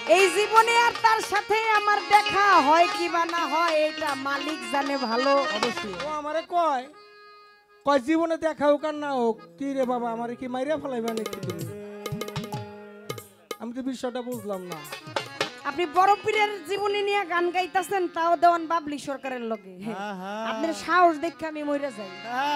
এই জীবনে আর তার সাথে আমার দেখা হয় কি বা না হয় এটা মালিক জানে ভালো। অবশ্যই ও আমারে কয় কয় জীবনে দেখা হোক আর না হোক, কি রে বাবা আমারে কি মাইরা ফেলাইবা নাকি তুমি? আমি তো বিষয়টা বুঝলাম না। আপনি বড় পীরের জীবনী নিয়ে গান গাইতেছেন, তাও দেওয়ান বাবলি সরকারের লগে। আপনার সাহস দেখে আমি মরে যাই।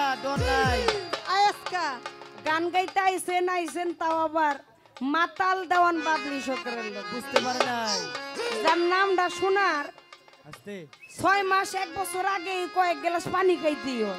আজকা গান গাইতে আইছেন তাও আবার মাতাল দেওয়ান বাবলি সরকারের লগে। বুঝতে পারে নাই যার নামটা শোনার আস্তে 6 মাস 1 বছর আগে কয়েক গ্লাস পানি খাইতেই হয়।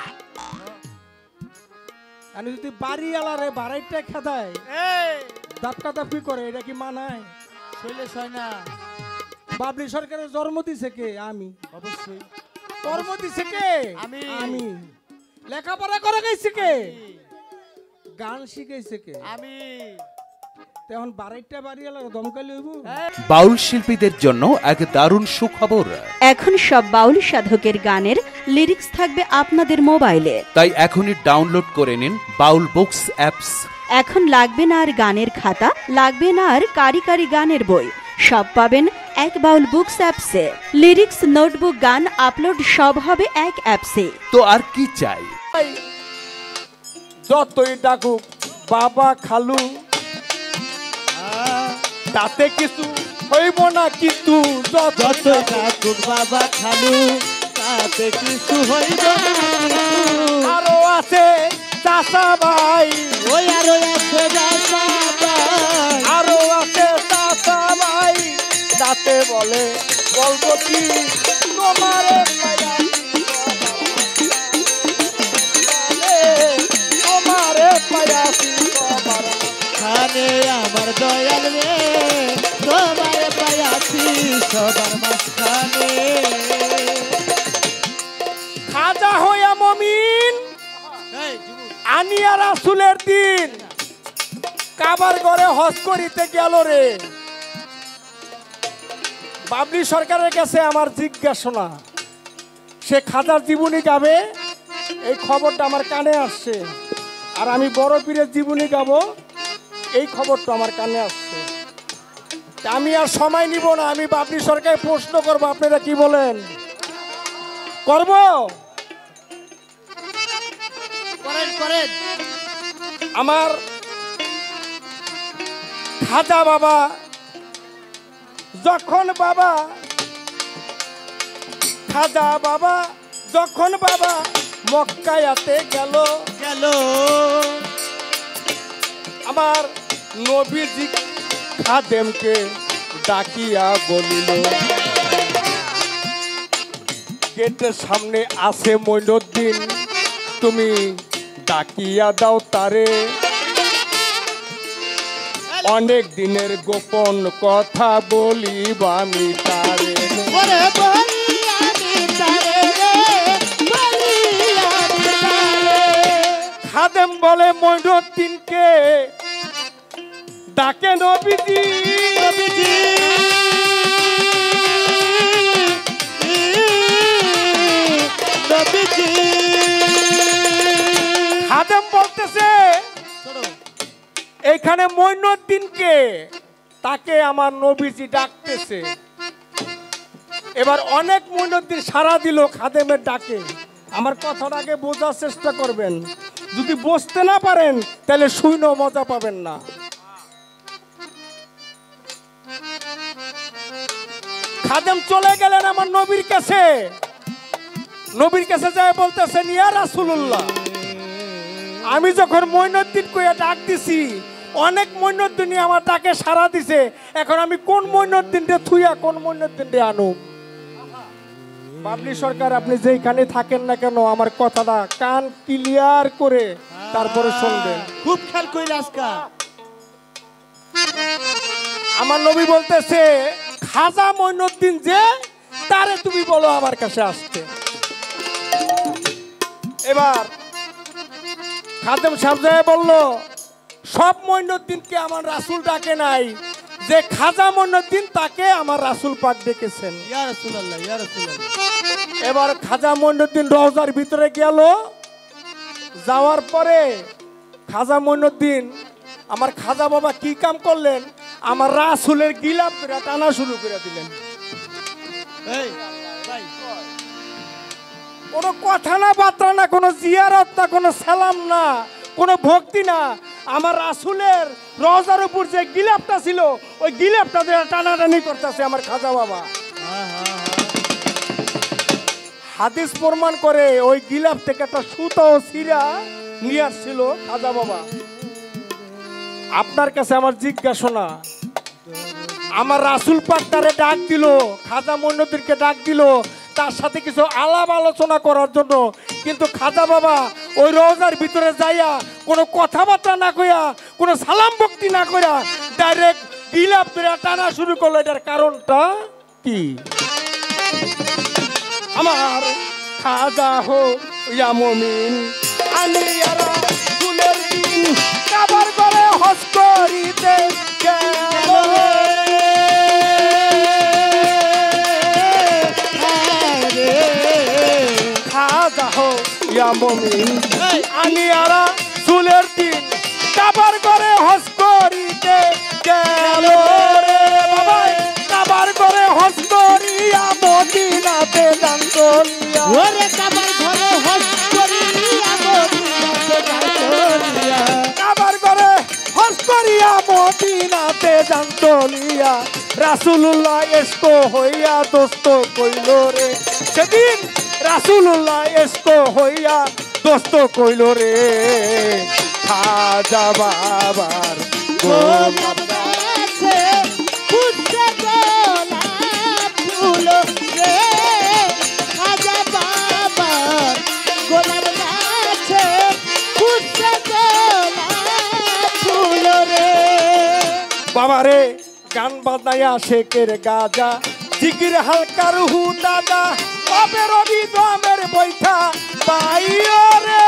আমি যদি বাড়িওয়ালারে বাড়াইটা খেদায় এই দাপটা দাপি করে, এটা কি মানায়? শৈলে হয় না। বাবলি সরকারের জন্ম দিছে কে? আমি। অবশ্যই কর্ম দিছে কে? আমি। আমি। লেখাপড়া করে গেছে কে? গান শিখাইছে কে? আমি। এখন বাড়াইটা বাড়িওয়ালার দমকালি হইব? বাউল শিল্পীদের জন্য এক দারুণ সুখবর। এখন সব বাউল সাধকের গানের লিরিক্স থাকবে আপনাদের মোবাইলে। তাই এখনই ডাউনলোড করে নিন বাউল বুকস অ্যাপস। এখন লাগবে না আর গানের খাতা, লাগবে না আর কারি কারি গানের বই, সব পাবেন এক বাউল বুকস অ্যাপসে। লিরিক্স, নোটবুক, গান আপলোড সব হবে এক অ্যাপসে। তো আর কি চাই? যতই ডাকুক বাবা খালু তাতে কিছু হইব না, কিন্তু যতই ডাকুক বাবা খালু তাতে কিছু হইব না। আরো আছে চাচা ভাই, ওই আরো আছে চাচা ভাই, আরো আছে চাচা ভাই, তাতে বলে বলবো কি তোমার তোমারে পায়াছি তোমার খানে আমার দয়াল রে, তোমার পায়াছি সবার মাঝখানে। খাজা হইয়া মমিন আনিয়া রাসূলের দিন কাবার ঘরে হজ করিতে গেল রে। বাবলি সরকারের কাছে আমার জিজ্ঞাসা, সে খাজার জীবনী গাবে, এই খবরটা আমার কানে আসছে। আর আমি বড় পীরের জীবনী গাবো, এই খবরটা আমার কানে আসছে। তা আমি আর সময় নিব না, আমি বাবলি সরকার প্রশ্ন করবো, আপনারা কি বলেন? করব? করেন আমার খাজা বাবা যখন খাজা বাবা যখন মক্কায়াতে গেল, আমার নবীজি খাদেমকে ডাকিয়া বলিল, গেটের সামনে আছে মঈনুদ্দিন, তুমি ডাকিয়া দাও তারে, অনেক দিনের গোপন কথা বলিব আমি তারে। খাদেম বলে মঈনুদ্দিনকে ডাকে নবীজি, খাদেম বলতেছে এখানে মঈনুদ্দিনকে, তাকে আমার নবীজি ডাকতেছে। এবার অনেক মঈনুদ্দিন সাড়া দিল খাদেমের ডাকে। আমার কথাটাকে বোঝার চেষ্টা করবেন, যদি বুঝতে না পারেন তাহলে শুনেও মজা পাবেন না। খাদেম চলে গেলেন আমার নবীর কাছে, নবীর কাছে যায় বলতেছেন, ইয়া রাসূলুল্লাহ, আমি যখন মঈনুদ্দিন কইয়া ডাক দিছি, অনেক মঈনুদ্দিন আমার ডাকে সাড়া দিছে, এখন আমি কোন মঈনুদ্দিনকে থুইয়া কোন মঈনুদ্দিনকে আনু? বাবলি সরকার, আপনি যেখানে থাকেন না কেন আমার কথাটা কান ক্লিয়ার করে তারপরে শুনবেন। খুব খেয়াল কইলে আজকা আমার নবী বলতেছে, খাজা মঈনুদ্দিন যে, তারে তুমি বলো আমার কাছে আসতে। এবার খাদেম সাহেব বলল, সব মঈনুদ্দিনকে আমার রাসূল ডাকে নাই, যে খাজা মঈনুদ্দিন তাকে আমার রাসূল পাক ডেকেছেন। ইয়া রাসূলুল্লাহ, ইয়া রাসূলুল্লাহ। এবার খাজা মঈনুদ্দিন রওজার ভিতরে গেল, যাওয়ার পরে খাজা মঈনুদ্দিন, আমার খাজা বাবা কি কাম করলেন, আমার রাসূলের গিলাপ ধরে টানা শুরু করে দিলেন। এই ভাই কোনো কথা না, বার্তা না, কোনো জিয়ারত না, কোনো সালাম না, কোনো ভক্তি না। আমার রাসূলের রওজার উপর যে গিলাপটা ছিল ওই গিলাপটা ধরে টানাটানি করতেছে আমার খাজা বাবা। হাদিস প্রমাণ করে ওই গিলাপ থেকে একটা সুতো ছিঁড়া নিয়ে আসছিল খাজা বাবা। আপনার কাছে আমার জিজ্ঞাসা, আমার রাসূল পাক তারে ডাক দিল, খাজা মঈনুদ্দিনকে ডাক দিল তার সাথে কিছু আলাপ আলোচনা করার জন্য, কিন্তু খাজা বাবা ওই রওজার ভিতরে যাইয়া কোনো কথাবার্তা না কইয়া, কোনো সালাম ভক্তি না কইয়া ডাইরেক্ট গিলাপ ধরে টানা শুরু করলো। এটার কারণটা কি? আমার খাজা হো ইয়া মুমিন আমি আর ফুলের দিন কাবার করে হজ করিতে গেল। খাজা হো ইয়া মুমিন আমি আর ফুলের দিন কাবার করে হজ করিতে গেল রে বাবা। কাবার করে হজ করিয়া মদিনাতে যান চলিয়া। ওরে কাবার ঘরে হজ করিয়া মদিনাতে যান চলিয়া। কাবার করে হজ করিয়া মদিনাতে যান চলিয়া। রাসূলুল্লাহ এস্ক হইয়া দোস্ত কইল রে সেদিন। রাসূলুল্লাহ এস্ক হইয়া দোস্ত কইল রে। খাজা বাবার গোলাপ গাছে ফুটছে গোলাপ ফুল রে। খাজা বাবার গোলাপ গাছে ফুটছে গোলাপ ফুল রে। বাবারে গান বাজনায়া শেখের গাজা জিকির হালকা রুহু দাদা বাপে রবি দমের বৈঠা পাইও রে।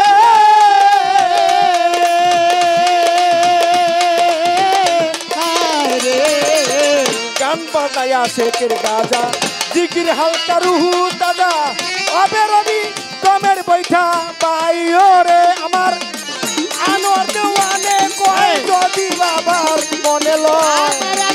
গান বাজনায়া শেখের গাজা জিকির হালকা রুহু দাদা বাপে রবি দমের বৈঠা পাইও রে। আমার আনোয়ার দেওয়ানে কয় যদি বাবার মনে লয়।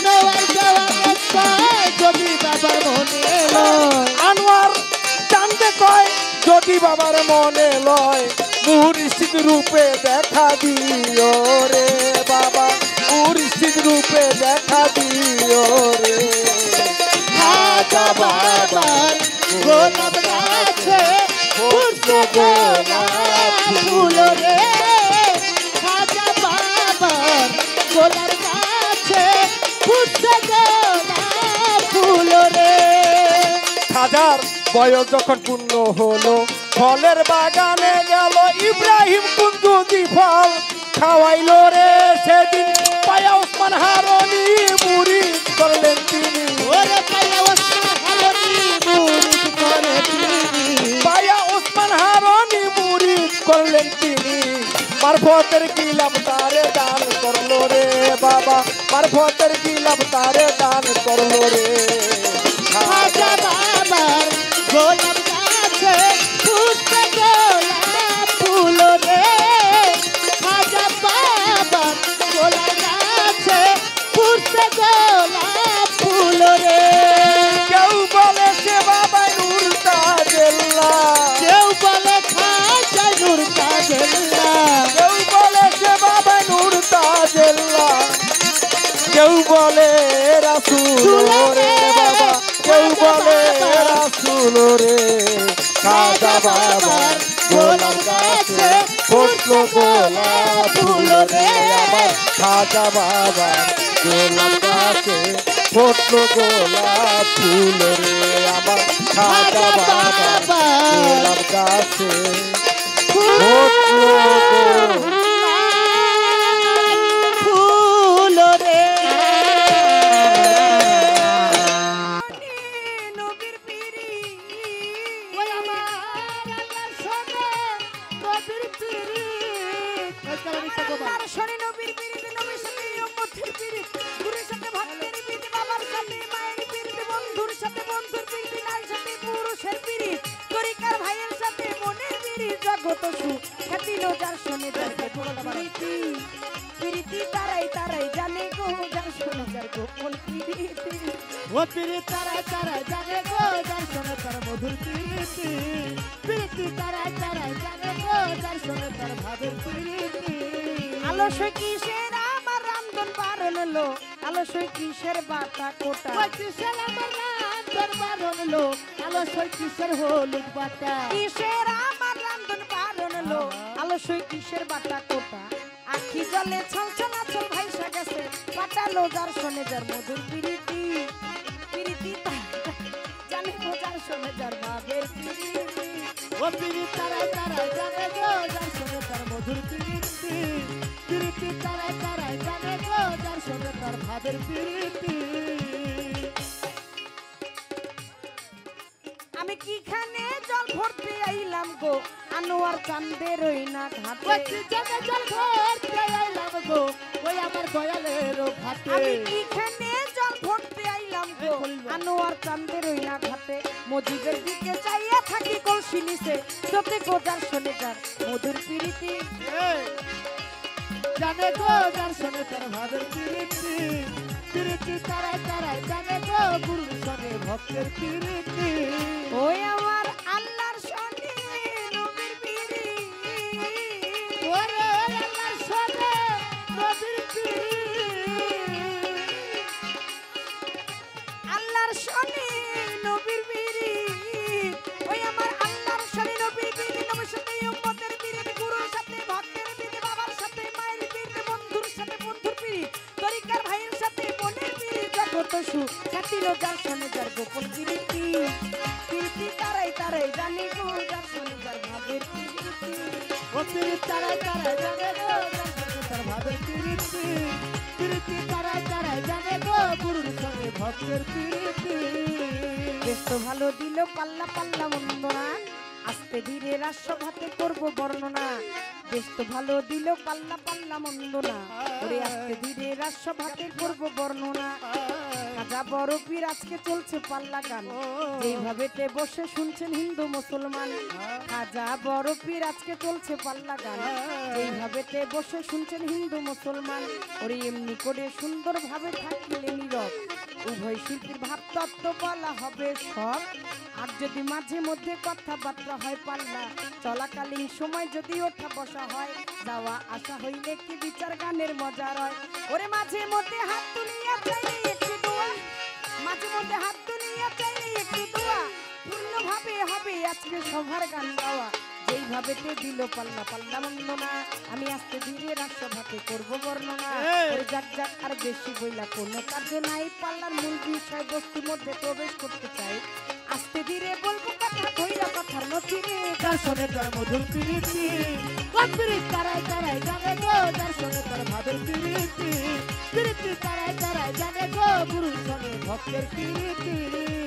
যদি বাবার মনে লয়। আনোয়ার জানতে কয় যদি বাবার মনে লয়। মুর্শিদ রূপে দেখা দিও রে বাবা। মুর্শিদ রূপে দেখা দিও রে। খাজা বাবার গোলাপ গাছে ফুটছে গোলাপ ফুল রে। খাজা বাবার গোলাপ গাছে ফুটছে গোলাপ ফুল রে। খাজার বয়স যখন পূর্ণ হলো ফলের বাগানে গেল। ইব্রাহিম কুঞ্জুজি ফল খাওয়াইলো রে সেদিন। পায়া ওসমান হারনি মুরিদ করলেন তিনি। ওরে পায়া ওসমান হারনি মুরিদ করে তিনি। পায়া ওসমান হারনি মুরিদ করলেন তিনি। মারফতের গিলাপ তারে দান করলো রে বাবা। মারফতের গিলাপ তারে দান করলো রে। খাজা বাবার গোলাপ গাছে ফুটছে গোলাপ ফুল রে। খাজা বাবার গোলাপ গাছে ফুটছে গোলাপ ফুল রে। কেউ বলে সে বাবা নূর তাজেল্লা। কেউ বলে খাজা নূর তাজেল্লা। কেউ বলে সে বাবা নূর তাজেল্লা। কেউ বলে রাসূল রে বাবা। কেউ বলে রাসূল রে। খাজা বাবার গোলাপ গাছে ফুটলো গোলাপ ফুল রে আমার। খাজা বাবার গোলাপ গাছে ফুটলো গোলাপ ফুল রে আমার। খাজা বাবার গোলাপ গাছে ফুটলো ফুল রে। নবীর পিরি ওই আমার আল্লাহর সঙ্গে নবীর পিরিত। আর শনি নবীর পিরিতে নবীর সাথে উম্মতের পিরিত। গুরুর সাথে ভক্তের পিরিত। বাবার সাথে মায়ের পিরিত। বন্ধুর সাথে বন্ধুর পিরিত। নারীর সাথে পুরুষের পিরিত। তরিকার ভাইয়ের সাথে মনের পিরিত। জগত সুখ খ্যাতি যার শোনে যার প্রীতি। প্রীতি তারাই তারাই জানে গো যার প্রীতি ও পিড়ি তারাই তারাই জানে গো যার সঙ্গে তার মধুর প্রীতি প্রীতি তারাই তারাই জানে গো যার সঙ্গে তার ভাবের প্রীতি আলস্য কিসের আমার রামধন বারণ লো আলস্য কিসের বাতা কোটা ওই কিসের আমার রামধন বারণ লো আলস্য কিসের হলুদ বাটা কিসের আমার রামধন বারণ লো আলস্য কিসের বাতা কোটা আখি জলে ছলছলা চল ভাইসা গেছে পাটালো যার শোনে যার মধুর প্রীতি প্রীতি জানে গো যার শোনে যার ভাবের প্রীতি ও পিড়ি তারাই তারাই জানে গো যার সঙ্গে তার মধুর প্রীতি প্রীতি তারাই তারাই জানে গো যার সঙ্গে তার ভাবের প্রীতি আমি কিখানে জল ভরতে আইলাম গো আনোয়ার চাঁদের ওই না ঘাটে ওই কি জানে জল ভরতে আইলাম গো ওই আমার দয়ালের ঘাটে আমি কিখানে জল ভরতে আইলাম গো আনোয়ার চাঁদের ওই না ঘাটে মজিবের দিকে চাইয়া থাকি কলসি নিচে চোখে গোজার শোনে যার মধুর প্রীতি জানে গো যার সঙ্গে তার ভাবের প্রীতি প্রীতি তারাই তারাই জানে গো গুরুর সঙ্গে ভক্তের প্রীতি ওই আমার আল্লাহর শোনে নবীর প্রীতি ওরে আল্লাহর সঙ্গে নবীর প্রীতি আল্লাহর শোনে নবীর প্রীতি ওই আমার আল্লাহর শোনে নবীর প্রীতি নবীর সাথে উম্মতের প্রীতি গুরুর সাথে ভক্তের প্রীতি বাবার সাথে মায়ের প্রীতি বন্ধুর সাথে বন্ধুর প্রীতি তরিকার ভাইয়ের সাথে বোনের প্রীতি জগত সু কাটিলো যার শোনে যার গোপন প্রীতি প্রীতি তারাই তারাই জানি গো যার শোনে যার ভাবের প্রীতি ও পিড়ি তারাই তারাই জানে গো যার সঙ্গে তার ভাবের প্রীতি প্রীতি তারাই তারাই জানে গো গুরুর সঙ্গে ভক্তের প্রীতি বেশ তো ভালো দিল পাল্লা পাল্লা মন্দনা আস্তে ধীরে রাষ্ট্রঘাতে করব বর্ণনা বেশ তো ভালো দিল পাল্লা পাল্লা মন্দনা ওরে আস্তে ধীরে রাষ্ট্রঘাতে করব বর্ণনা খাজা বড় পীর আজকে চলছে পাল্লা গান যেইভাবে তে বসে শুনছেন হিন্দু মুসলমান খাজা বড় পীর আজকে চলছে পাল্লা গান যেইভাবে তে বসে শুনছেন হিন্দু মুসলমান ওরে এমনি করে সুন্দর ভাবে থাকলে নীরব উভয় শিল্পীর ভাব তত্ত্ব বলা হবে সব আর যদি মাঝে মধ্যে কথাবার্তা হয় পাল্লা চলাকালীন সময় যদি ওঠা বসা হয় যাওয়া আসা হইলে কি বিচার গানের মজা রয় ওরে মাঝে মধ্যে হাত তুলিয়া চাইলে একটু দোয়া মাঝে মধ্যে হাত তুলিয়া চাইলে একটু দোয়া পূর্ণভাবে হবে আজকে সভার গান গাওয়া যেইভাবে তে দিল পাল্লা পাল্লা মন্দনা আমি আস্তে ধীরে রাষ্ট্রভাতে করব বর্ণনা ওরে যাক যাক আর বেশি বইলা কোনো কার্য নাই পাল্লার মূল বিষয় বস্তুর মধ্যে প্রবেশ করতে চাই আস্তে ধীরে বলবো কথা ধইরা কথার নথিরে যার সঙ্গে তার মধুর প্রীতি ও পিড়ি তারাই তারাই জানে গো যার সঙ্গে তার ভাবের প্রীতি প্রীতি তারাই তারাই জানে গো গুরুর সঙ্গে ভক্তের প্রীতি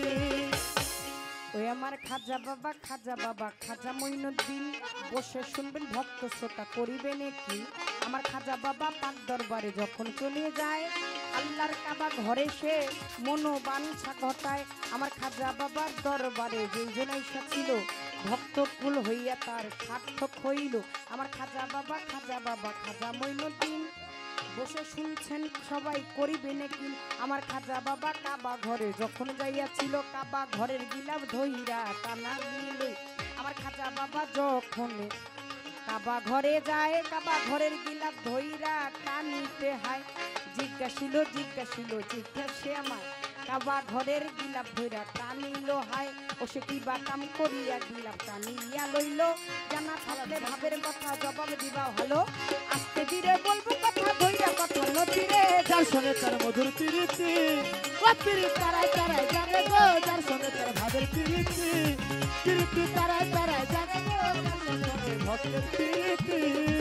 ওই আমার খাজা বাবা খাজা মঈনুদ্দিন বসে শুনবেন ভক্ত শ্রোতা করিবেন কি আমার খাজা বাবা পাক দরবারে যখন চলে যায় আল্লাহর কাবা ঘরে সে মনোবাঞ্ছা ঘটায় আমার খাজা বাবার দরবারে যেজন আইসা ছিল ভক্তকুল হইয়া তার সার্থক হইল আমার খাজা খাজা মঈনুদ্দিন বসে শুনছেন সবাই করিবেন কি আমার খাজা বাবা কাবা ঘরে যখন যাইয়াছিল কাবা ঘরের গিলাপ ধইরা টানা দিল আমার খাজা বাবা যখন কাবা ঘরে যায় কাবা ঘরের গিলাপ ধইরা টানিতে হয় জিজ্ঞাসে আমার কাবা ঘরের গিলাপ ধইরা টানিল হায় ও সে কি বা কাম করিয়া গিলাপ টানিয়া লইল জানা থাকলে ভাবের কথা জবাব দিবা ভালো আস্তে ধীরে বলবো কথা ধইরা কথা নদীরে যার সঙ্গে তার মধুর প্রীতি ও পিড়ি তারাই তারাই জানে গো যার সঙ্গে তার ভাবের প্রীতি প্রীতি তারাই তারাই জানে গো যার সঙ্গে ভক্তের প্রীতি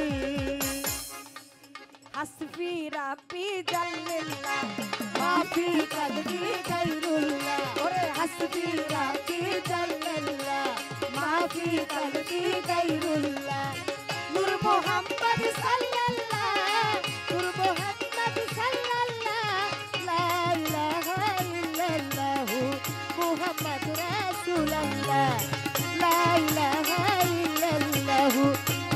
হাসবি রাব্বি জাল্লাল্লাহ মাফি কালবি গায়রুল্লাহ ওরে হাসবি রাব্বি জাল্লাল্লাহ মাফি কালবি গায়রুল্লাহ নূর মোহাম্মদ সাল্লাল্লাহ নূর মুহাম্মদ সাল্লাল্লাহ লা ইলাহা ইল্লাল্লাহ মুহাম্মদ রাসূলুল্লাহ লা ইলাহা ইল্লাল্লাহ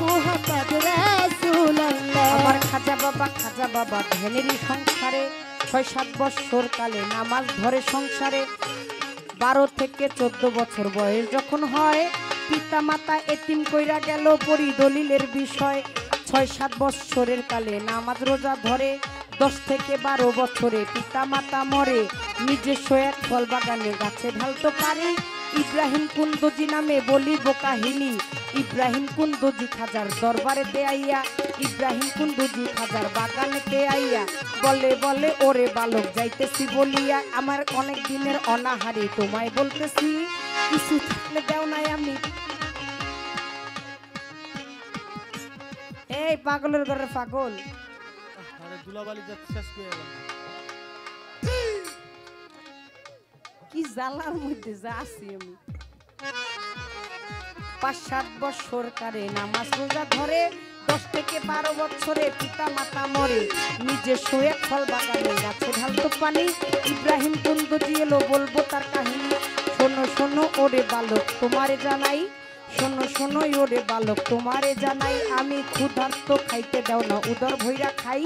মুহাম্মদ রাসূলুল্লাহ আমার খাজা বাবা ধ্যানেরই সংসারে 6-7 বছর কালে নামাজ ধরে সংসারে 12 থেকে 14 বছর বয়স যখন হয় পিতা মাতা এতিম কইরা গেল পরিদলিলের বিষয় 6-7 বছরের কালে নামাজ রোজা ধরে 10 থেকে 12 বছরে পিতা মাতা মরে নিজস্ব এক ফল বাগানে গাছে ঢালতে পারি ইব্রাহিম কুন্দজি নামে বলিব কাহিনী ইব্রাহিম কুন্দজি খাজার দরবারেতে আইয়া ইব্রাহিম কুন্দজি খাজার বাগানেতে আইয়া বলে বলে ওরে বালক যাইতেছি বলিয়া আমার অনেক দিনের অনাহারে তোমায় বলতেছি কিছু থাকলে দাও নাই আমি এই পাগলের ঘরে পাগল আরে দুলাবালি যাচ্ছে শেষ করে গেল কি জ্বালার মধ্যে যা আছি আমি 5-7 বছর কারে নামাজ রোজা ধরে 10 থেকে 12 বছরে পিতা মাতা মরে নিজে শোয়ে ফল বাগানে গাছে ঢালতো পানি ইব্রাহিম কুন্দজি এলো বলবো তার কাহিনী শোনো শোনো ওরে বালক তোমারে জানাই শোনো শোনো ওরে বালক তোমারে জানাই আমি ক্ষুধার্ত খাইতে দাও না উদর ভইরা খাই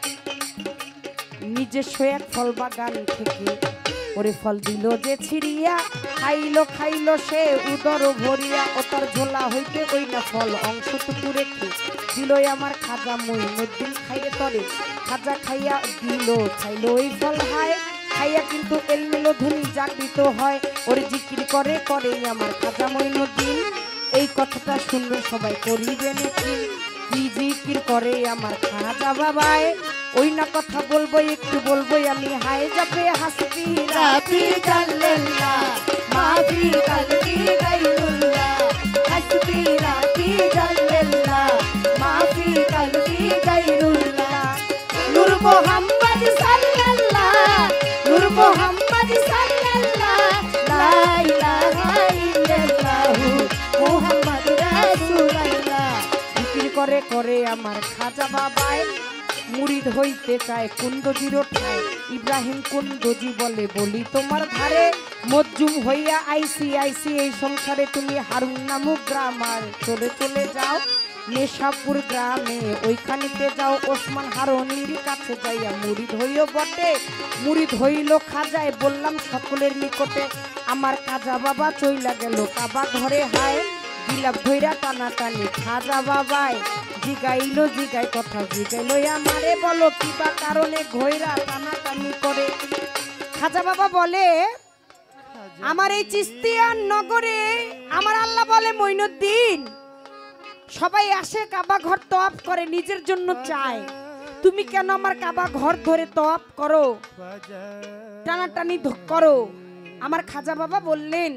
নিজস্ব এক ফল বাগান থেকে ওরে ফল দিল যে ছিড়িয়া খাইলো সে উদর ভরিয়া ও তার ঝোলা হইতে ওই না ফল অংশটুকু রেখে দিল আমার খাজা মঈনুদ্দিন খাইয়ে তরে খাজা খাইয়া দিল খাইলো ওই ফল হায় খাইয়া কিন্তু এলমেলো ধনী জাগৃত হয় ওরে জিকির করে আমার খাজা মঈনুদ্দিন এই কথাটা শুনবে সবাই করিবে নাকি কি জিকির করে আমার খাজা বাবায় ওই না কথা বলবো একটু বলবো আমি হায় যাবে হাসবি রাবি জাল্লাল্লাহ মাফি কালবি গায়রুল্লাহ হাসবি রাবি জাল্লাল্লাহ মাফি কালবি গায়রুল্লাহ নূর মুহাম্মদ সাল্লাল্লাহ নূর মুহাম্মদ সাল্লাল্লাহ লা ইলাহা ইল্লাল্লাহ মুহাম্মদ রাসূলুল্লাহ জিকির করে আমার খাজা বাবায় মুরিদ হইতে চায় কুন্দজির ঠায় ইব্রাহিম কুন্দজি বলি তোমার ধারে মজ্জুম হইয়া আইসি এই সংসারে তুমি হারুন নামক গ্রামার চলে যাও নেশাপুর গ্রামে ওইখানেতে যাও ওসমান হারুনির কাছে যাইয়া মুরিদ হইও বটে মুরিদ হইল খাজায় বললাম সকলের নিকটে আমার খাজা বাবা চইলা গেল কাবা ঘরে হায় দিলাম ধইরা টানাটানি খাজা বাবায় জিগাই কথা জিগাইলো আমারে বলো কিবা কারণে ঘইরা টানাটানি করে খাজা বাবা বলে আমার এই চিস্তিয়ান নগরে আমার আল্লাহ বলে মঈনুদ্দিন সবাই আসে কাবা ঘর তওয়াব করে নিজের জন্য চায় তুমি কেন আমার কাবা ঘর ধরে তওয়াব করো টানাটানি করো আমার খাজা বাবা বললেন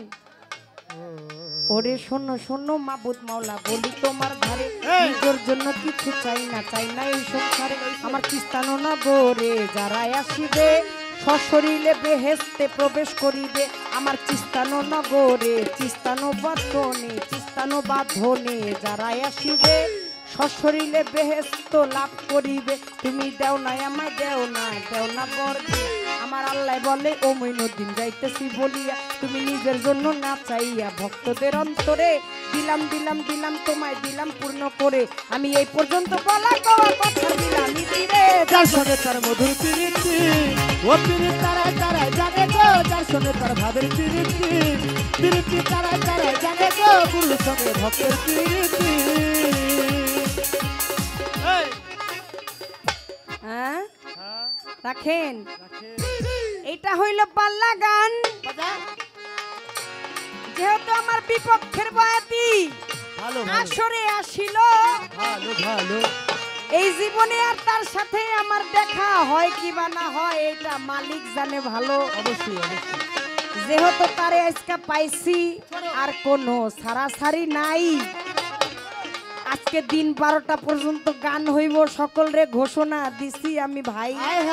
ওরে শোনো শোনো মাবুদ মাওলা বলি তোমার ধারে নিজের জন্য কিছু চাই না এই সংসারে আমার খ্রিস্টান নগরে যারা আসিবে সশরীরে বেহেশতে প্রবেশ করিবে আমার চিস্তানো নগরে চিস্তানো বাঁধনে যারা আসিবে সশরীরে বেহেশত লাভ করিবে তুমি দেও না আমায় দেও না বরদি আমার আল্লাহ বলে ও মঈনুদ্দিন যাইতেছি বলিয়া তুমি নিজের জন্য না চাইয়া ভক্তদের অন্তরে দিলাম তোমায় দিলাম পূর্ণ করে আমি এই পর্যন্ত বলা কথা দিলাম দিরে যার সঙ্গে তার মধুর প্রীতি ও প্রীতি তারা জানে গো যার সঙ্গে তার ভাবের প্রীতি তারা জানে গো গুরুর সঙ্গে ভক্তের প্রীতি হ্যাঁ রাখেন এটা হইল পাল্লা গান যেহেতু আমার বিপক্ষের বয়াতি আসরে আসিল ভালো এই জীবনে আর তার সাথে আমার দেখা হয় কিবা না হয় এটা মালিক জানে ভালো অবশ্যই যেহেতু তারে আজকে পাইছি আর কোনো সারাসারি নাই আজকে দিন 12টা পর্যন্ত গান হইব সকলরে ঘোষণা দিছি আমি ভাই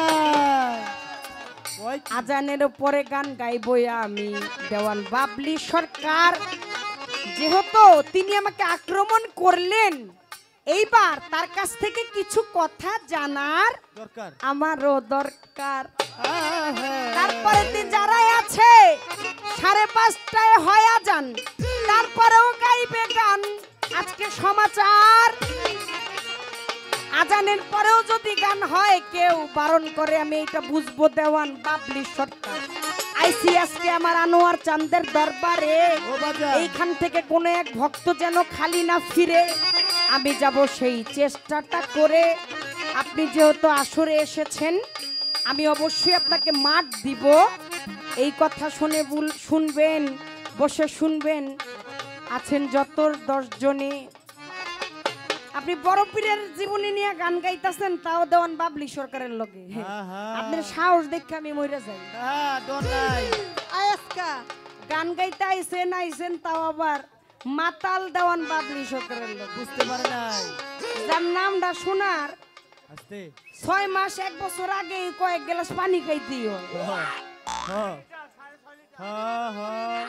আজানের পরে গান গাইবই আমি দেওয়ান বাবলি সরকার যেহেতু তিনি আমাকে আক্রমণ করলেন এইবার তার কাছ থেকে কিছু কথা জানার আমারও দরকার তারপরে যারাই আছে 5:30টায় হয়া যান তারপরেও গাইবে গান আজকে সমাচার আজানের পরেও যদি গান হয় কেউ বারণ করে আমি এটা বুঝবো দেওয়ান বাবলি সরকার আইসি আজকে আমার আনোয়ার চাঁদের দরবারে ও বাজান। এইখান থেকে কোনো এক ভক্ত যেন খালি না ফিরে আমি যাব সেই চেষ্টাটা করে আপনি যেহেতু আসরে এসেছেন আমি অবশ্যই আপনাকে মাঠ দিব এই কথা শুনে শুনবেন বসে শুনবেন আছেন যত 10 জনে আপনি বড় পীরের জীবনী নিয়ে গান গাইতেছেন তাও দেওয়ান বাবলি সরকারের লগে আহা। আপনার সাহস দেখে আমি মরে যাই হ্যাঁ ডন নাই আজকা গান গাইতে আইছেন তাও আবার মাতাল দেওয়ান বাবলি সরকারের লগে বুঝতে পারে নাই যার নামটা শোনার আস্তে 6 মাস 1 বছর আগে কয়েক গ্লাস পানি খাইতেই হয় হ্যাঁ হ্যাঁ হ্যাঁ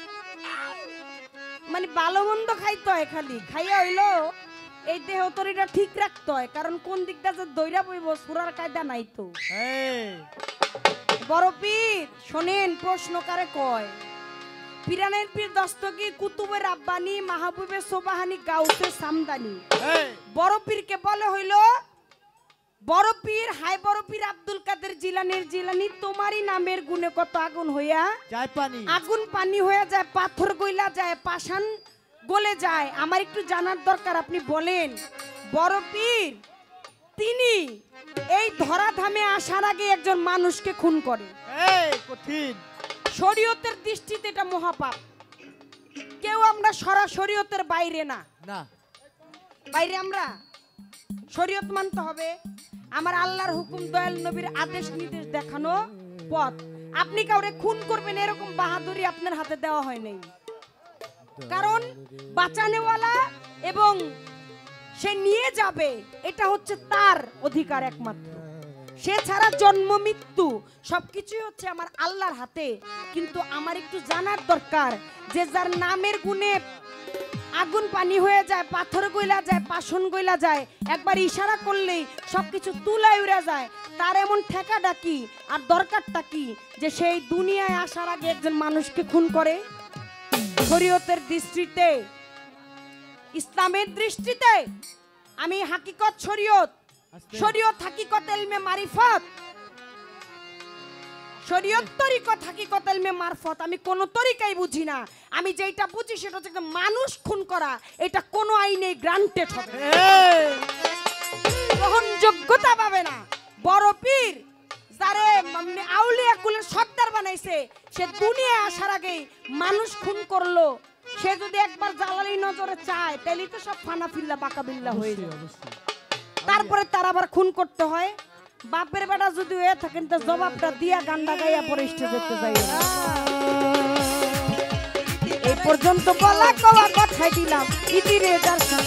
মানে ভালো মন্দ খাইতে হয় খালি খাইয়া হইলো এই দেহ তরিটা ঠিক রাখতে হয় কারণ কোন দিকটা যে দইরা বইব সুরার কায়দা নাই তো এই বড় পীর শোনেন প্রশ্ন কারে কয় পিরানের পীর দস্তগীর কুতুবে রাব্বানি মাহবুবে সোবাহানি গাউসে সামদানি এই বড় পীরকে বলে হইলো বড় পীর হাই বড় পীর আব্দুল কাদের জিলানি তোমারই নামের গুণে কত আগুন হইয়া চাই পানি আগুন পানি হয়ে যায় পাথর গইলা যায় পাষাণ গলে যায় আমার একটু জানার দরকার আপনি বলেন বড় পীর তিনি এই ধরাধামে আসার আগে একজন মানুষকে খুন করে এই কঠিন শরীয়তের দৃষ্টিতে এটা মহাপাপ কেউ আমরা শরীয়তের বাইরে না না বাইরে আমরা শরীয়ত মানতে হবে আমার আল্লাহর হুকুম দয়াল নবীর আদেশ নির্দেশ দেখানো পথ আপনি কাউরে খুন করবেন এরকম বাহাদুরি আপনার হাতে দেওয়া হয় নাই কারণ বাঁচানেওয়ালা এবং সে নিয়ে যাবে এটা হচ্ছে তার অধিকার একমাত্র সে ছাড়া জন্ম মৃত্যু সবকিছুই হচ্ছে আমার আল্লাহর হাতে কিন্তু আমার একটু জানার দরকার যে যার নামের গুণে আগুন পানি হয়ে যায় পাথর গইলা যায় পাষণ গইলা যায় একবার ইশারা করলেই সবকিছু তুলায় উড়ে যায় তার এমন ঠেকাটা কি আর দরকারটা কি যে সেই দুনিয়ায় আসার আগে একজন মানুষকে খুন করে শরীয়তের দৃষ্টিতে ইসলামের দৃষ্টিতে আমি হাকিকত শরীয়ত হাকিকত ইলমে মারিফত শরীয়ত তরিকত হাকিকত ইলমে মারফত আমি কোন তরিকাই বুঝি না আমি যেটা বুঝি সেটা হচ্ছে মানুষ খুন করা এটা কোন আইনে গ্রান্টেড হবে গ্রহণযোগ্যতা পাবে না বড় পীর যারে আউলিয়া কুলের সর্দার বানাইছে সে দুনিয়ায় আসার আগে মানুষ খুন করলো সে যদি একবার জালালি নজরে চায় তাহলে তো সব ফানা ফিল্লা বাঁকা বিল্লা হয়ে যায় তারপরে তার আবার খুন করতে হয় বাপের বেটা যদি হয়ে থাকেন তো জবাবটা দিয়া গান্ডা গাইয়া পরে স্টেজে যাই এই পর্যন্ত বলা কওয়া কথাই দিলাম ইতিরে দর্শন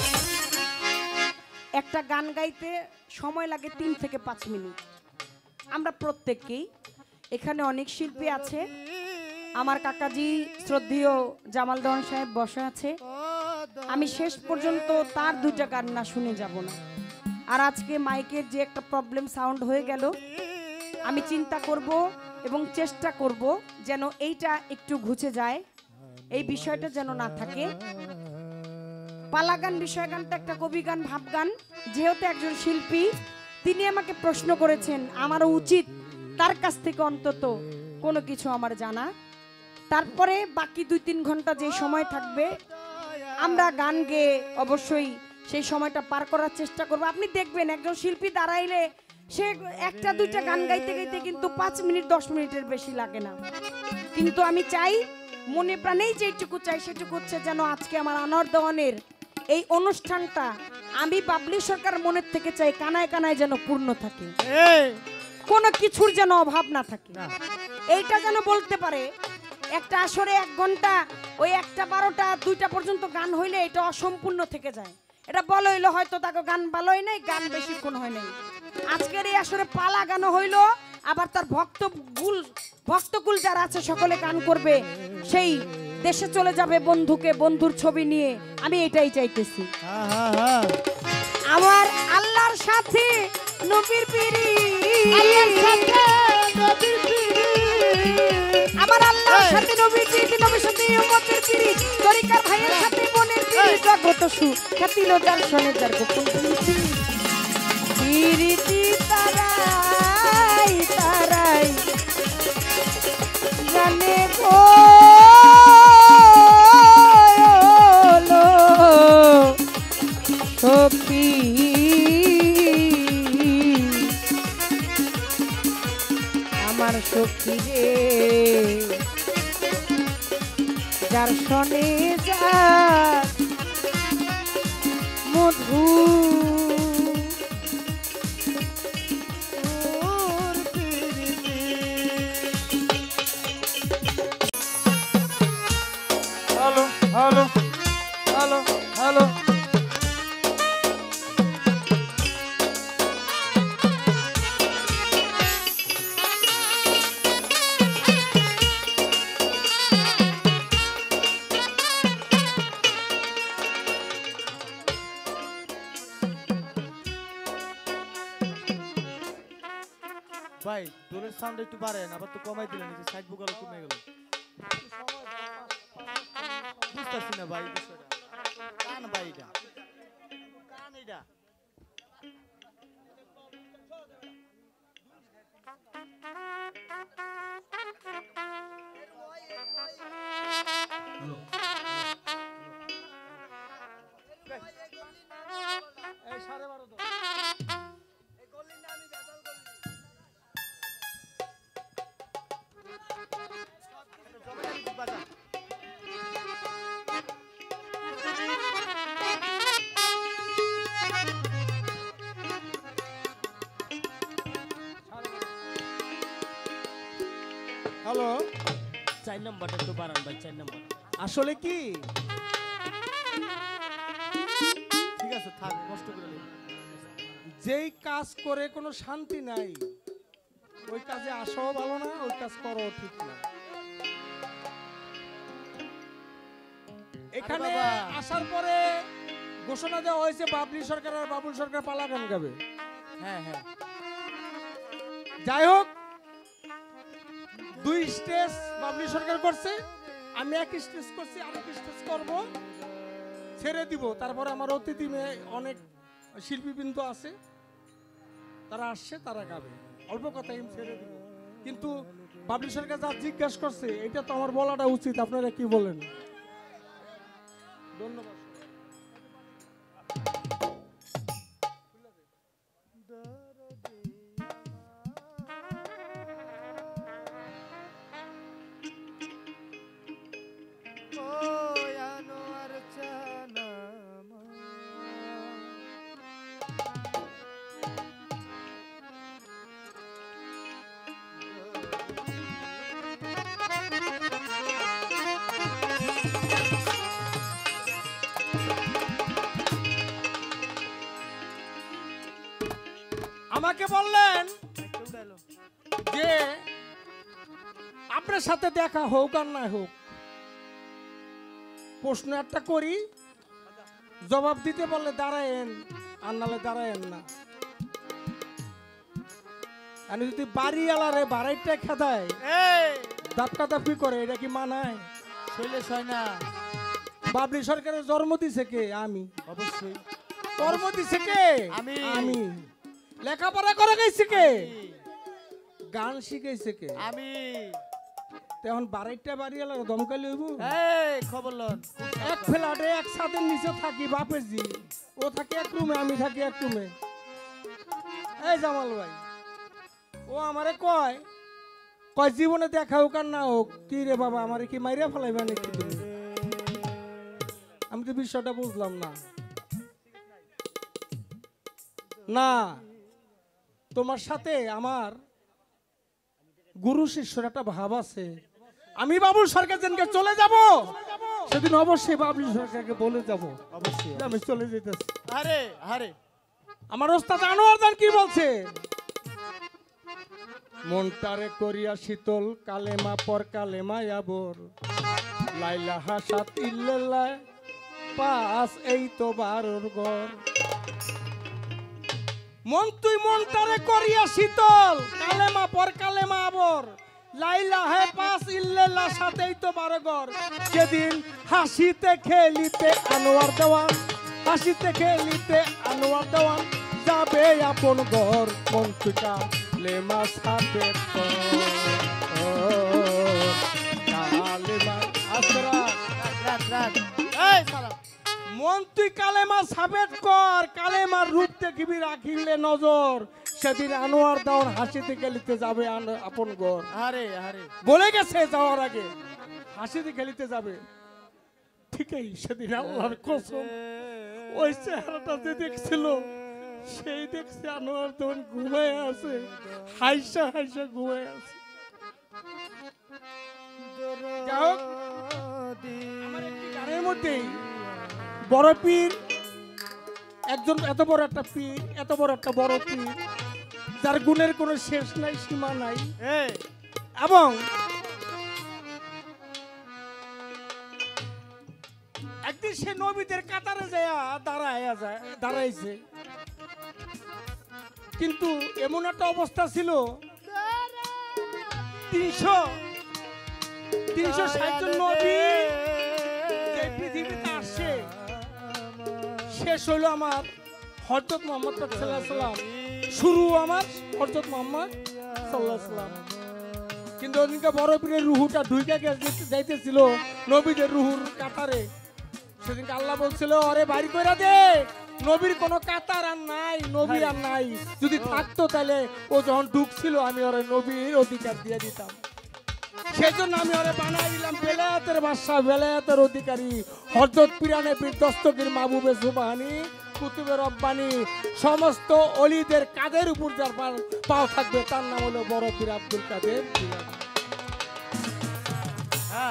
একটা গান গাইতে সময় লাগে 3 থেকে 5 মিনিট আমরা প্রত্যেককেই এখানে অনেক শিল্পী আছে আমার কাকাজি শ্রদ্ধেয় জামাল দেওয়ান সাহেব বসে আছে আমি শেষ পর্যন্ত তার 2টা গান না শুনে যাব না আর আজকে মাইকের যে একটা প্রবলেম সাউন্ড হয়ে গেল আমি চিন্তা করব এবং চেষ্টা করব যেন এইটা একটু ঘুচে যায় এই বিষয়টা যেন না থাকে পালা গান বিষয় গানটা একটা কবি গান ভাব গান যেহেতু একজন শিল্পী তিনি আমাকে প্রশ্ন করেছেন আমারও উচিত তার কাছ থেকে অন্তত কোনো কিছু আমার জানা তারপরে বাকি 2-3 ঘন্টা যে সময় থাকবে আমরা গান গেয়ে অবশ্যই সেই সময়টা পার করার চেষ্টা করব আপনি দেখবেন একজন শিল্পী দাঁড়াইলে সে 1টা 2টা গান গাইতে গাইতে কিন্তু 5 মিনিট 10 মিনিটের বেশি লাগে না কিন্তু আমি চাই মনে প্রাণেই যেটুকু চাই সেটুকু হচ্ছে যেন আজকে আমার আনোয়ার দেওয়ানের এই অনুষ্ঠানটা আমি বাবলি সরকার মনের থেকে চাই কানায় কানায় যেন পূর্ণ থাকে কোনো কিছুর যেন অভাব না থাকে এইটা যেন বলতে পারে একটা আসরে 1 ঘন্টা ওই 1টা 12টা 2টা পর্যন্ত গান হইলে এটা অসম্পূর্ণ থেকে যায় এটা বলা হইলো হয়তো তাকে গান ভালো হয় নাই গান বেশিক্ষণ হয় নাই আজকের এই আসরে পালা গান হইলো আবার তার ভক্তকুল যারা আছে সকলে গান করবে সেই দেশে চলে যাবে বন্ধুর ছবি নিয়ে আমি এটাই চাইতেছি আমার আল্লাহর সাথে নবীর আমার আল্লাহর সাথে নবীর পিরিতি নবীর সাথে উম্মতের পিরিতি তরিকার ভাইয়ের সাথে বোনের পিরিতি জগত সুখ খ্যাতি লো দর্শনের যার গোপন পিরিতি পিরিতি তারাই তারাই জানে গো সখী আমার সখী রে যার শনে যার মধু হ্যালো হ্যালো হ্যালো হ্যালো ভাই ডোরের সাউন্ড একটু বাড়েন, আবার তো কমাই দিলেন, এই যে সাইড বুকালো কমে গেল। বুঝতেছি না ভাই বিষয়টা। কান ভাই এটা, কান এটা। এই 12:30 তো বাজা। হ্যালো 4 নম্বরটা একটু বাড়ান ভাই, 4 নম্বর। আসলে কি ঠিক আছে থাক, কষ্ট করে নিন। যেই কাজ করে কোনো শান্তি নাই ওই কাজে আসাও ভালো না, ওই কাজ করাও ঠিক না। এখানে বাবা। আসার পরে ঘোষণা দেওয়া হয়েছে বাবলি সরকার আর বাবুল সরকার পালা গান গাবে। হ্যাঁ হ্যাঁ, যাই হোক, 2 স্টেজ বাবলি সরকার করছে, আমি 1 স্টেজ করছি, আরেক স্টেজ করব, ছেড়ে দিব। তারপরে আমার অতিথি অনেক শিল্পীবৃন্দ আছে, তারা আসছে, তারা গাবে। অল্প কথা আমি ছেড়ে দিব, কিন্তু বাবলি সরকার যা জিজ্ঞাসা করছে এটা তো আমার বলাটা উচিত। আপনারা কি বলেন? ধন্যবাদ। আমাকে বললেন যে আপনার সাথে দেখা হোক আর না হোক, প্রশ্ন একটা করি, জবাব দিতে বললে দাঁড়ায়েন, আর নালে দাঁড়ায়েন না। আমি যদি বাড়িওয়ালারে বাড়াইটা খেদায় দাপকা দাপি করে, এটা কি মানায়? শৈলেশ হয় না। বাবলি সরকারের জন্ম দিছে কে? আমি। অবশ্যই কর্ম দিছে কে? আমি। আমি। লেখাপড়া করে গেছে কে? গান শিখাইছে কে? আমি। তখন বাড়িটা বাড়িওয়ালার দমকালি হইব? এই খবর লন। এক ফ্ল্যাটে এক ছাদের নিচে থাকি বাপের জি, ও থাকে এক রুমে, আমি থাকি এক রুমে। এই জামাল ভাই, ও আমারে কয় কয় জীবনে দেখা হোক আর না হোক, কি রে বাবা আমারে কি মাইরা ফেলাইবে নাকি তুমি? আমি তো বিষয়টা বুঝলাম না। না, তোমার সাথে আমার গুরু শিষ্যর একটা ভাব আছে। আমি বাবুল সরকার যেদিনকে চলে যাব সেদিন অবশ্যই বাবুল সরকারকে বলে যাব অবশ্যই যে আমি চলে যেতেছি। আরে আরে আমার ওস্তাদ আনোয়ার দান কি বলছে? মনটারে করিয়া শীতল, কালেমা পর কালেমা আবর, লাইলা হাসাত ইল্লাল্লাহ পাস, এই তো 12 ঘর। মন তুই মনটারে করিয়া শীতল, কালেমা পর কালেমা আবর, লাইলা হে পাস ইল্লাল্লাহ সাথেই তো 12 ঘর। সেদিন হাসিতে খেলিতে আনোয়ার দেওয়ান, হাসিতে খেলিতে আনোয়ার দেওয়ান, যাবে আপন ঘর মন্ত্রী কালেমা সাবেক কালেমা আসরা এই সালাম মন্ত্রী কালেমা সাবেক কর কালেমার রূপ দেখিবি রাখিলে নজর সেদিন আনোয়ার দাওয়ার হাসিতে খেলিতে যাবে আপন ঘর আরে আরে বলে গেছে যাওয়ার আগে হাসিতে খেলিতে যাবে ঠিকই সেদিন আল্লাহর কসম ওই চেহারাটা যে দেখছিল সেই দেখছে আনোয়ার তখন ঘুমায় আছে হাইসা হাইসা ঘুমায় আছে যাই হোক, আমার একটি গানের মধ্যেই বড় পীর একজন এত বড় একটা পীর এত বড় একটা বড় পীর যার গুণের কোনো শেষ নাই সীমা নাই এই এবং একদিন সে নবীদের কাতারে যায় দাঁড়াইছে কিন্তু এমন একটা অবস্থা ছিল 360 জন নবী যে পৃথিবীতে আসছে শেষ হইল আমার হযরত মুহাম্মদ সাল্লাল্লাহু আলাইহি সাল্লাম শুরু আমার হযরত মুহাম্মদ সাল্লাল্লাহু আলাইহি সাল্লাম কিন্তু ওদিনকে বড় পীরের রুহুটা ঢুইকা যাইতেছিল নবীদের রুহুর কাতারে সেদিনকে আল্লাহ বলছিল আরে বাড়ি কইরা দে নবীর কোনো কাতার আর নাই নবী আর নাই যদি থাকতো তাহলে ও যখন ঢুকছিল আমি ওরে নবীর অধিকার দিয়ে দিতাম সেজন্য আমি ওরে বানাই দিলাম বেলায়েতের বাদশা বেলায়েতের অধিকারী হযরত পীরানে পীর দস্তগীর মাহবুবে সুবহানী কুতুবে রব্বানী সমস্ত অলিদের কাদের উপর যার পাও থাকবে তার নাম হলো বড় পীর আব্দুল কাদের জিলানী। হ্যাঁ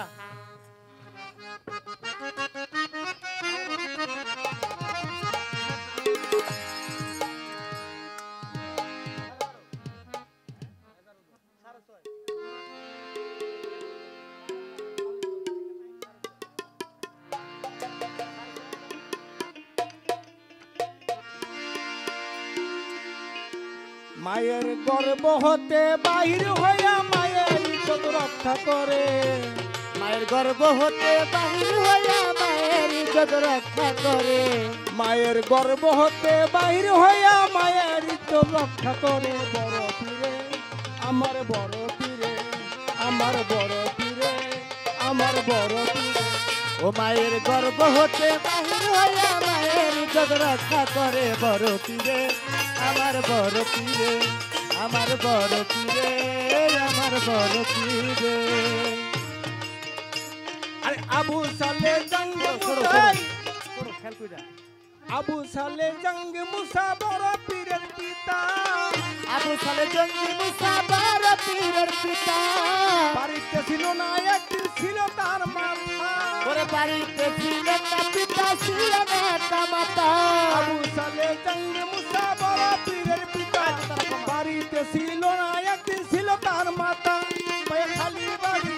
মায়ের গর্ভ হতে বাহির হইয়া মায়ের ইজ্জত রক্ষা করে মায়ের গর্ভ হতে বাহির হইয়া মায়ের ইজ্জত রক্ষা করে মায়ের গর্ভ হতে বাহির হইয়া মায়ের ইজ্জত রক্ষা করে বড় পীরে আমার বড় পীরে আমার বড় পীরে আমার বড় পীরে ও মায়ের গর্ভ হতে বাহির হইয়া মায়ের ইজ্জত রক্ষা করে বড় পীরে আমার বড় পীরে আমার বড় পীরে আমার বড় পীরে আরে আবু সালে জঙ্গ খেল কইরা আবু সালে জঙ্গ মুসা বড় পীরের পিতা আবু সালে জঙ্গি মুসা বড় পীরের পিতা বাড়িতে ছিল না একদিন ছিল তার মাথা ওরে বাড়িতে ছিল না পিতা ছিল না মাতা আবু সালে জঙ্গ মুসা বড় পীরের পিতা বাড়িতে ছিল না একদিন ছিল তার মাতা পায়া খালি বাড়ি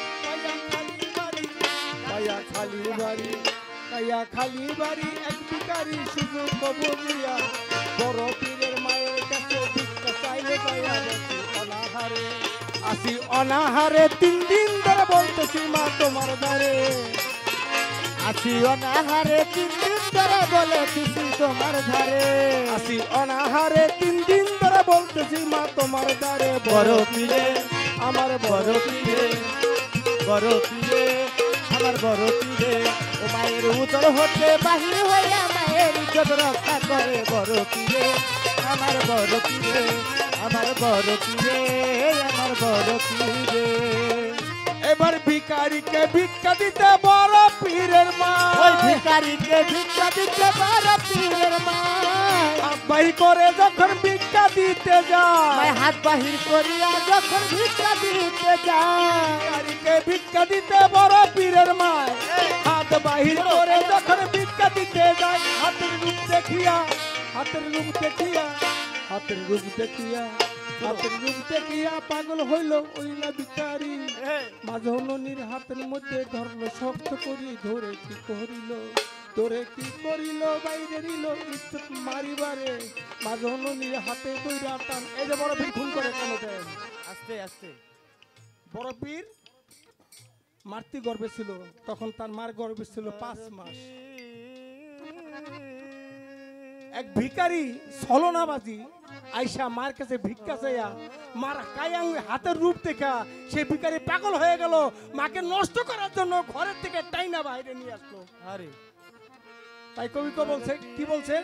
পায়া খালি বাড়ি পায়া খালি বাড়ি এক ভিখারি সুযোগ বুঝিয়া বড় পীরের মায়ের কাছে ভিক্ষা চাইলে পায়া গেছে অনাহারে আসি অনাহারে 3 দিন ধরে বলতেছি মা তোমার দ্বারে আসি অনাহারে 3 দিন ধরে বলে দিছি তোমার ধারে আসি অনাহারে 3 দিন ধরে বলতেছি মা তোমার দ্বারে বড় পীরে আমার বড় পীরে বড় পীরে আমার বড় পীরে ও মায়ের উদর হতে বাহির হইয়া মায়ের ইজ্জত রক্ষা করে বড় পীরে আমার বড় পীরে আমার বড় পীরে আমার বড় পীরে এবার ভিখারিকে ভিক্ষা দিতে বড় পীরের মা ওই ভিখারিকে ভিক্ষা দিতে বড় পীরের মা বাহির করে যখন ভিক্ষা দিতে যায় হাত বাহির করিয়া যখন ভিক্ষা দিতে যায় ভিখারিকে ভিক্ষা দিতে বড় পীরের মা হাত বাহির করে যখন ভিক্ষা দিতে যায় হাতের রূপ দেখিয়া হাতের রূপ দেখিয়া হাতের রূপ দেখিয়া হাতের রূপ দেখিয়া পাগল হইল ওই না ভিখারি মাঝননির হাতের মধ্যে ধরলো শক্ত করি ধরে কি করিল তোরে কি করিল বাইরে দিল ইজ্জত মারিবারে মাঝননির হাতে কইরা টান এই যে বড় পীর খুন করে কেন দেন আস্তে আস্তে বড় পীর মাতৃ গর্ভে ছিল তখন তার মার গর্ভে ছিল 5 মাস এক ভিখারি ছলনাবাজি আইসা মার কাছে ভিক্ষা চাইয়া মার কায়াং হাতের রূপ দেখা সে ভিখারি পাগল হয়ে গেল, মাকে নষ্ট করার জন্য ঘরের থেকে টাইনা বাইরে নিয়ে আসলো। আরে তাই কবি বলছে, কি বলছে,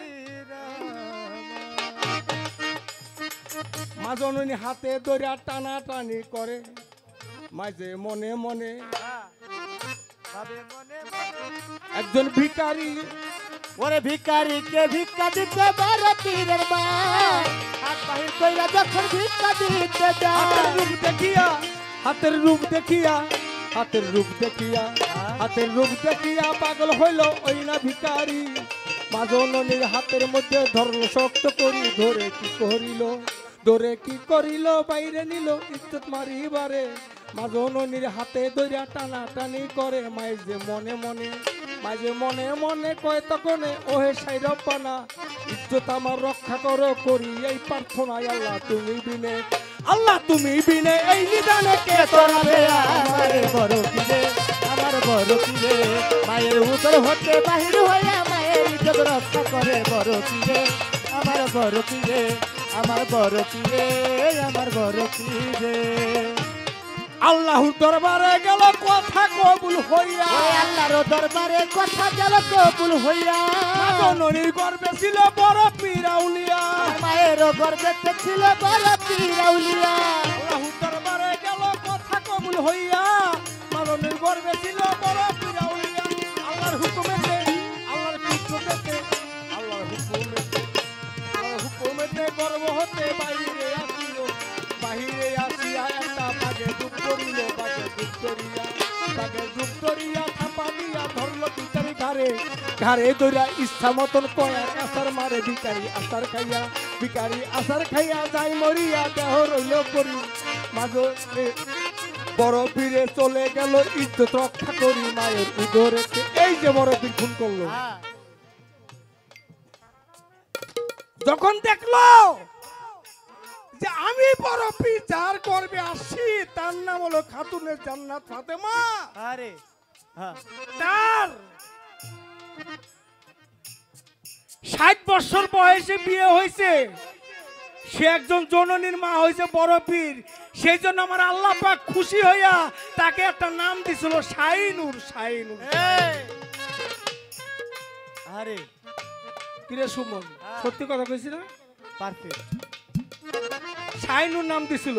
মা জননী হাতে দইরা টানা টানি করে, মাঝে মনে মনে একজন ভিখারি। ওরে ভিখারিকে ভিক্ষা দিতে বড় পীরের মা হাত বাহির কইরা যখন ভিক্ষা দিতে যায় হাতের রূপ দেখিয়া, হাতের রূপ দেখিয়া, হাতের রূপ দেখিয়া, হাতের রূপ দেখিয়া পাগল হইল ওই না ভিখারি। মা জননীর হাতের মধ্যে ধরল শক্ত করি, ধরে কি করিল, ধরে কি করিল, বাইরে নিল ইজ্জত মারিবারে। মা জননীর হাতে ধইরা টানা টানি করে, মাঝে মনে মনে, মাঝে মনে মনে কয় তখনে ওহে সাইরব্বানা, ইজ্জত আমার রক্ষা করো, করি এই প্রার্থনায় আল্লাহ তুমি বিনে, আল্লাহ তুমি বিনে এই নিদানে কে তোরাবে আমার বড় পীরে, আমার বড় পীরে মায়ের উদর হতে বাহির হইয়া মায়ের ইজ্জত রক্ষা করে বড় পীরে, আমার বড় পীরে, আমার বড় পীরে, আমার বড় পীরে। আল্লাহর দরবারে গেল কথা কবুল হইয়া, ওই আল্লাহর দরবারে কথা গেল কবুল হইয়া, জননীর গর্বে ছিল বড় পীর আউলিয়া, মায়ের গর্বে ছিল বড় পীর আউলিয়া। আল্লাহর দরবারে গেল কথা কবুল হইয়া, জননীর গর্বে ছিল বড় পীর আউলিয়া। আল্লাহর হুকুমেতে, আল্লাহর কুদরতেতে, আল্লাহর হুকুমেতে, আল্লাহর হুকুমেতে গর্ব হতে বাইরে আসিল, বাহিরে আসিয়া একটা বাগে ডুব করিল, বাগে ডুব করিয়া, বাগে ডুব করিয়া থাপা দিয়া ধরল ভিখারি ঘাড়ে, ঘাড়ে ধইরা ইচ্ছা মতন কয়া কাসার মারে ভিখারি আসার খাইয়া, ভিখারি আসার খাইয়া যাই মরিয়া দেহ রইল করি। মাঝে বড় পীরে চলে গেল ইজ্জত রক্ষা করি মায়ের উদরেতে। এই যে বড় পীর খুন করলো, যখন দেখলো যে আমি বড় পীর যার করবে আসছি, তার নাম হলো খাতুনের জান্নাত ফাতেমা, আরে হ্যাঁ তার 60 বছর বয়সে বিয়ে হয়েছে, সে একজন জননীর মা হয়েছে বড় পীর, সেই জন্য আমার আল্লাহ পাক খুশি হইয়া তাকে একটা নাম দিছিল শাইনুর। শাইনুর আরে কিরে সুমন, সত্যি কথা কইছি না? পারফেক্ট। শাইনুর নাম দিছিল।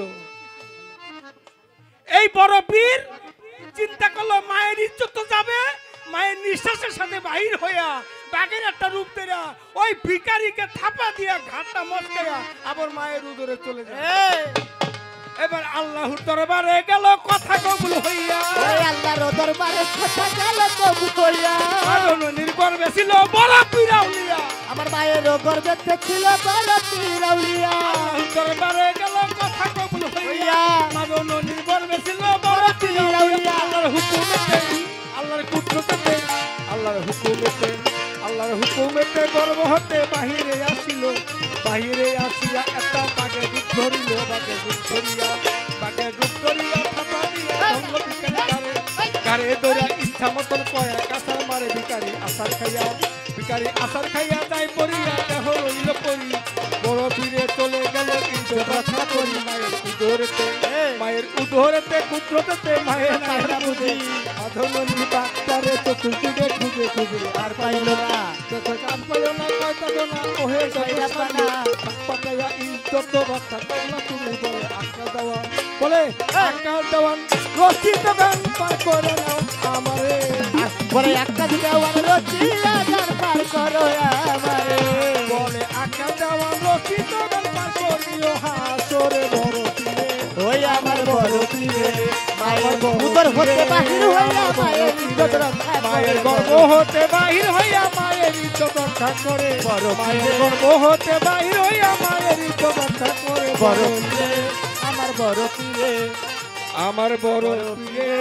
এই বড় পীর চিন্তা করলো মায়ের ইজ্জত তো যাবে, মায়ের নিঃশ্বাসের সাথে বাহির হইয়া বাঘের একটা রূপ দেয়া ওই ভিখারিকে থাপা দিয়া ঘাটটা মটকাইয়া আবার মায়ের উদরে চলে যায়। এবার আল্লাহর দরবারে গেল কথা কবুল হইয়া, ওই আল্লাহর দরবারে কথা গেল কবুল হইয়া, জননীর গর্বে ছিল বড় পীর আউলিয়া, আমার মায়ের গর্বে ছিল বড় পীর আউলিয়া। আল্লাহর দরবারে গেল কথা কবুল হইয়া, জননীর গর্বে ছিল বড় পীর আউলিয়া। আল্লাহর হুকুমেতে, আল্লাহর কুদরতেতে, আল্লাহর হুকুমেতে, আল্লাহর হুকুমেতে গর্ব হতে বাহিরে আসিল, বাহিরে আসিয়া একটা বাঘে রূপ ধরিল, বাঘে রূপ ধরিয়া, বাঘে রূপ ধরিয়া থাপা দিয়া ধরল ভিখারি ঘাড়ে, ঘাড়ে ধরিয়া ইচ্ছা মতন কয়া কাঁচার মারে ভিখারি আসার খাইয়া, ভিখারি আসার খাইয়া যাই পড়িয়া দেহ রইল পড়ি। বড় পীরে চলে গেল ইজ্জত রক্ষা করি মায়ের উদরেতে, মায়ের উদরেতে কুদরতেতে মায়ের নাইরা বুঝি, অধমনি ডাক্তারে চতুর্দিকে খুঁজে খুঁজে আর পাইল না, আর পাইল না, কয়টা না ওহে যাইরা পানা, পাতায়া ইজ্জত রক্ষা করলা তুমি বলে আক্কা দেওয়া, বলে আক্কা দেওয়ান রশিদ গান পার করে নাও আমারে, বলে একটা দেওয়ান রশিদ গান পার করো আমারে, বলে আক্কা দেওয়ান রশিদ গান পার করিও হাসরে বড় পীরে, ওই আমার বড় পীরে মায়ের উদর হতে বাহির হইয়া মায়ের ইজ্জত রক্ষা মায়ের গর্ব হতে বাহির হইয়া মায়ের ইজ্জত রক্ষা করে, বড় মায়ের গর্ব হতে বাহির হইয়া মায়ের ইজ্জত রক্ষা করে, বড় পীরে আমার বড় পীরে, আমার বড় পীরে,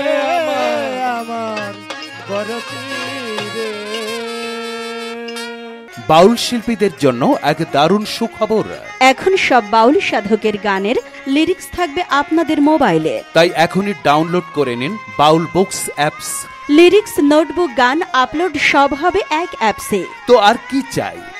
আমার বড় পীরে। বাউল শিল্পীদের জন্য এক দারুণ সুখবর। এখন সব বাউল সাধকের গানের লিরিক্স থাকবে আপনাদের মোবাইলে। তাই এখনই ডাউনলোড করে নিন Baul books apps. Lyrics, notebook, গান আপলোড সব হবে এক অ্যাপসে। তো আর কি চাই?